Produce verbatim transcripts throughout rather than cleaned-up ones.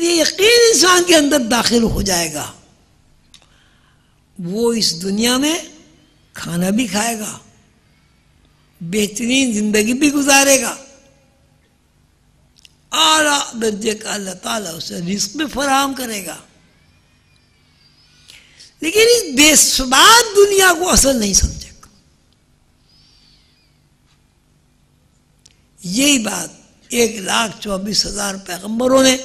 یہ یقین انسان کے اندر داخل ہو جائے گا، وہ اس دنیا میں کھانا بھی کھائے گا، بہترین زندگی بھی گزارے گا، اعلیٰ درجے کا اللہ تعالیٰ اسے رزق بھی فراہم کرے گا، لیکن اس بے ثبات دنیا کو اصل نہیں سمجھے گا۔ یہی بات ایک لاکھ چوبیس ہزار پیغمبروں نے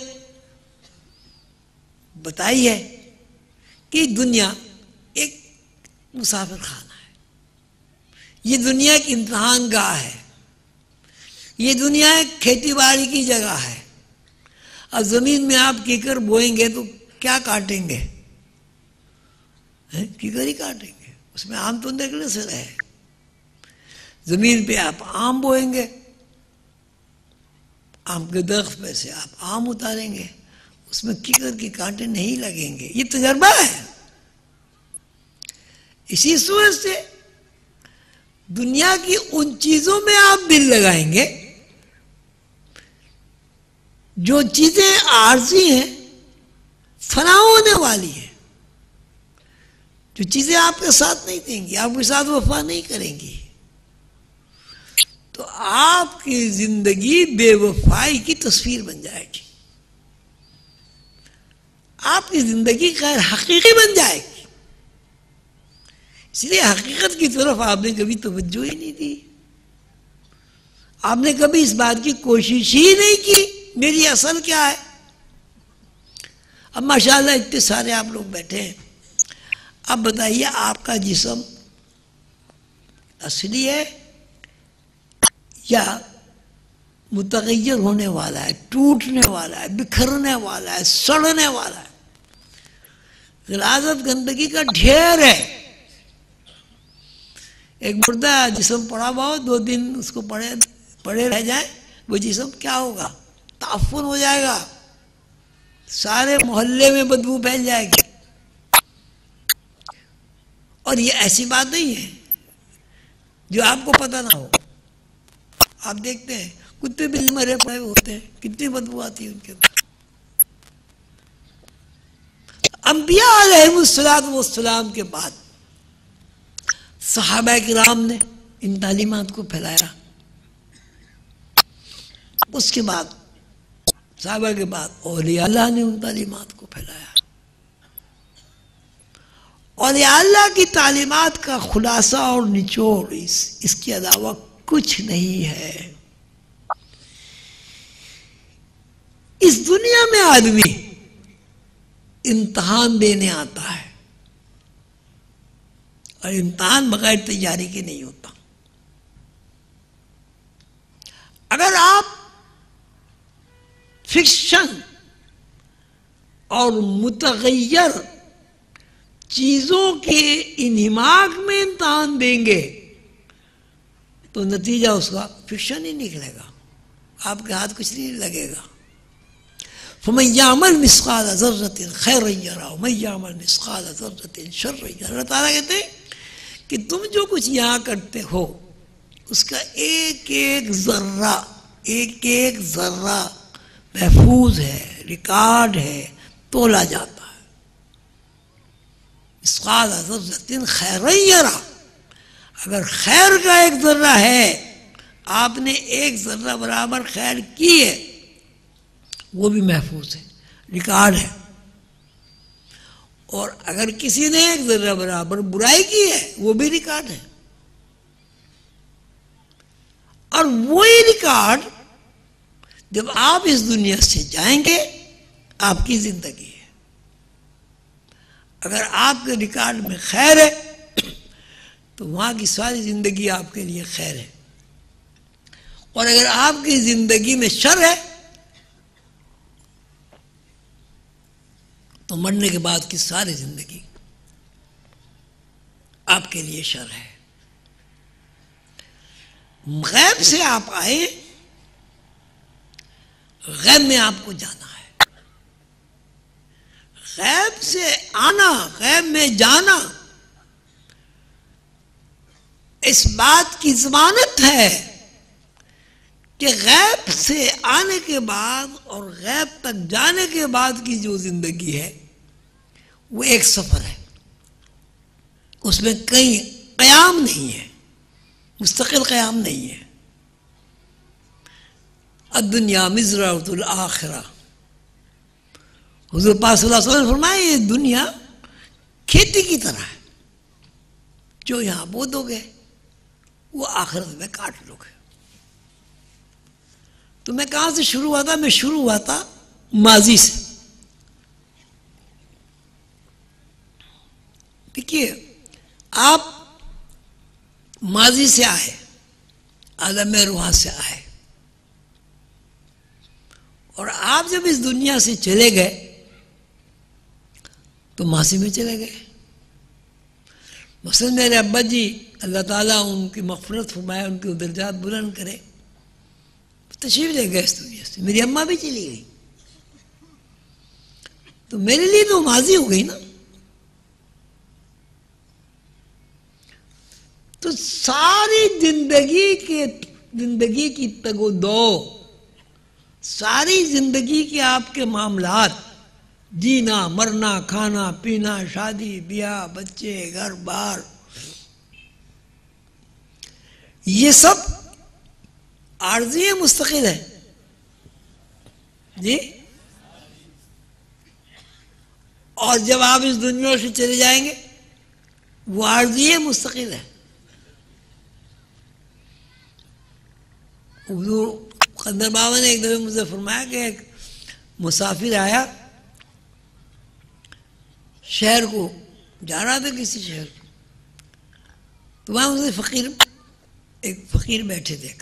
بتائی ہے کہ دنیا ایک مسافر خانہ ہے، یہ دنیا ایک امتحان گاہ ہے، یہ دنیا ایک کھیتی باڑی کی جگہ ہے۔ اب زمین میں آپ کیکر بوئیں گے تو کیا کاٹیں گے؟ کیکر ہی کاٹیں گے، اس میں آم تو نکلنے سے رہے۔ زمین پہ آپ آم بوئیں گے، آم کے درخت پہ سے آپ آم اتاریں گے، اس میں کیکر کی کانٹے نہیں لگیں گے۔ یہ تجربہ ہے۔ اسی صورت سے دنیا کی ان چیزوں میں آپ دل لگائیں گے جو چیزیں عارضی ہیں، فنا ہونے والی ہیں، جو چیزیں آپ کے ساتھ نہیں دیں گی، آپ کے ساتھ وفا نہیں کریں گی، تو آپ کی زندگی بے وفائی کی تصویر بن جائے گی، آپ کی زندگی غیر حقیقی بن جائے گی۔ اس لیے حقیقت کی طرف آپ نے کبھی توجہ ہی نہیں دی، آپ نے کبھی اس بات کی کوشش ہی نہیں کی میری اصل کیا ہے۔ اب ماشاءاللہ اتنے سارے آپ لوگ بیٹھے ہیں، اب بتائیے آپ کا جسم اصلی ہے یا متغیر ہونے والا ہے، ٹوٹنے والا ہے، بکھرنے والا ہے، سڑنے والا ہے، غلاظت گندگی کا ڈھیر ہے۔ ایک مردہ جسم پڑا ہوا ہو، دو دن اس کو پڑے پڑے رہ جائے، وہ جسم کیا ہوگا؟ تعفن ہو جائے گا، سارے محلے میں بدبو پھیل جائے گی۔ اور یہ ایسی بات نہیں ہے جو آپ کو پتہ نہ ہو۔ آپ دیکھتے ہیں کتے بل مرے پڑے ہوتے ہیں، کتنی بدبو آتی ہے ان کے اندر۔ انبیاء علیہ الصلوۃ والسلام کے بعد صحابہ کرام نے ان تعلیمات کو پھیلایا، اس کے بعد صحابہ کے بعد اولیاء اللہ نے ان تعلیمات کو پھیلایا۔ اولیاء اللہ کی تعلیمات کا خلاصہ اور نچوڑ اس اس کے علاوہ کچھ نہیں ہے۔ اس دنیا میں آدمی امتحان دینے آتا ہے، اور امتحان بغیر تیاری کے نہیں ہوتا۔ اگر آپ فکشن اور متغیر چیزوں کے انہماک میں امتحان دیں گے تو نتیجہ اس کا فکشن ہی نکلے گا، آپ کے ہاتھ کچھ نہیں لگے گا۔ فَمَن يَعْمَلْ مِثْقَالَ ذَرَّةٍ خَيْرًا يَرَهُ وَمَن يَعْمَلْ مِثْقَالَ ذَرَّةٍ شَرًّا يَرَهُ۔ اللہ تعالیٰ کہتے ہیں کہ تم جو کچھ یہاں کرتے ہو اس کا ایک ایک ذرہ ایک ایک ذرہ محفوظ ہے، ریکارڈ ہے، تولا جاتا ہے۔ مثقال ذرۃ خیرا یرا، اگر خیر کا ایک ذرہ ہے، آپ نے ایک ذرہ برابر خیر کی ہے، وہ بھی محفوظ ہے، ریکارڈ ہے۔ اور اگر کسی نے ایک ذرہ برابر برائی کی ہے، وہ بھی ریکارڈ ہے۔ اور وہی ریکارڈ جب آپ اس دنیا سے جائیں گے، آپ کی زندگی ہے۔ اگر آپ کے ریکارڈ میں خیر ہے تو وہاں کی ساری زندگی آپ کے لیے خیر ہے، اور اگر آپ کی زندگی میں شر ہے تو مرنے کے بعد کی ساری زندگی آپ کے لیے شر ہے۔ غیب سے آپ آئے، غیب میں آپ کو جانا ہے۔ غیب سے آنا، غیب میں جانا اس بات کی ضمانت ہے کہ غیب سے آنے کے بعد اور غیب تک جانے کے بعد کی جو زندگی ہے وہ ایک سفر ہے، اس میں کہیں قیام نہیں ہے، مستقل قیام نہیں ہے۔ الدنیا مزرعۃ الآخرہ، حضور پاک صلی اللہ علیہ وسلم نے فرمایا یہ دنیا کھیتی کی طرح ہے، جو یہاں بو دو گے وہ آخرت میں کاٹ لو گے۔ تو میں کہاں سے شروع ہوا تھا؟ میں شروع ہوا تھا ماضی سے۔ دیکھیے آپ ماضی سے آئے، عالم روح سے آئے، اور آپ جب اس دنیا سے چلے گئے تو ماضی میں چلے گئے۔ مثلا میرے ابا جی اللہ تعالیٰ ان کی مغفرت فرمائے، ان کے درجات بلند کرے، تشریف لے گئے اس دنیا سے، میری اماں بھی چلی گئی، تو میرے لیے تو ماضی ہو گئی نا۔ تو ساری زندگی کے زندگی کی تگ و دو، ساری زندگی کے آپ کے معاملات، جینا مرنا کھانا پینا شادی بیاہ بچے گھر بار، یہ سب عارضی ہے مستقل ہے؟ جی، اور جب آپ اس دنیا سے چلے جائیں گے وہ عارضی ہے مستقل ہے؟ حضور قندر بابا نے ایک دفعہ مجھے فرمایا کہ ایک مسافر آیا شہر کو، جا رہا تھا کسی شہر کو، تو وہاں مجھے فقیر ایک فقیر بیٹھے دیکھا،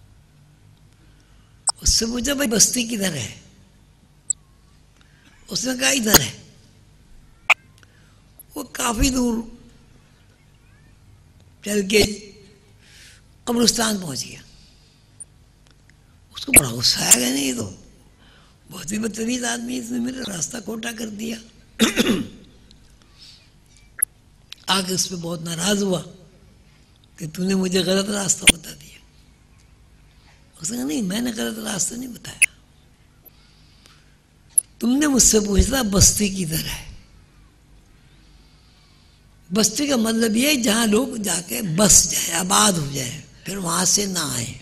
اس سے پوچھا بھائی بستی کدھر ہے؟ اس نے کہا ادھر ہے۔ وہ کافی دور چل کے قبرستان پہنچ گیا، اس کو بڑا غصہ آیا کہ نہیں، یہ تو بہت ہی بدتمیز آدمی، اس نے میرا راستہ کھوٹا کر دیا۔ آگے اس پہ بہت ناراض ہوا کہ تو نے مجھے غلط راستہ بتا دیا۔ اس نے کہا نہیں، میں نے غلط راستہ نہیں بتایا، تم نے مجھ سے پوچھا بستی کدھر ہے۔ بستی کا مطلب یہ ہے جہاں لوگ جا کے بس جائے، آباد ہو جائے، پھر وہاں سے نہ آئے۔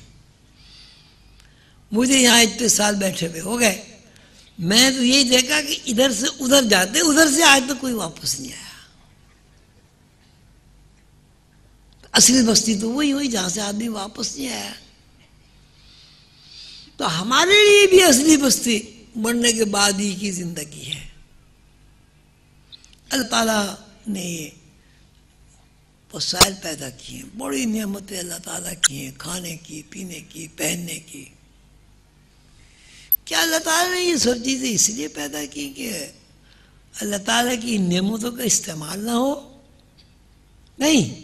مجھے یہاں اتنے سال بیٹھے ہوئے ہو گئے، میں تو یہی دیکھا کہ ادھر سے ادھر جاتے، ادھر سے آج تک کوئی واپس نہیں آیا۔ اصلی بستی تو وہی ہوئی جہاں سے آدمی واپس نہیں آیا۔ تو ہمارے لیے بھی اصلی بستی مرنے کے بعد ہی کی زندگی ہے۔ اللہ تعالیٰ نے یہ وسائل پیدا کیے ہیں، بڑی نعمتیں اللہ تعالیٰ کی ہیں، کھانے کی، پینے کی، پہننے کی۔ کیا اللہ تعالیٰ نے یہ سب چیزیں اس لیے پیدا کی کہ اللہ تعالیٰ کی نعمتوں کا استعمال نہ ہو؟ نہیں،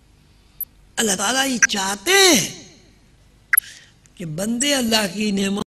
اللہ تعالیٰ یہ چاہتے ہیں کہ بندے اللہ کی نعمت